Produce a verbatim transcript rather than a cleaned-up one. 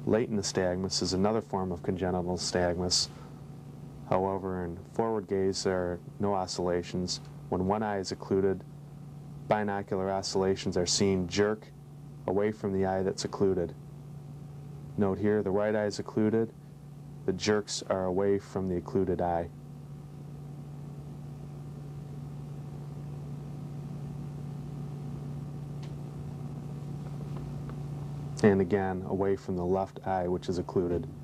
Latent nystagmus is another form of congenital nystagmus. However, in forward gaze there are no oscillations. When one eye is occluded, binocular oscillations are seen jerk away from the eye that's occluded. Note here, the right eye is occluded, the jerks are away from the occluded eye. And again, away from the left eye, which is occluded.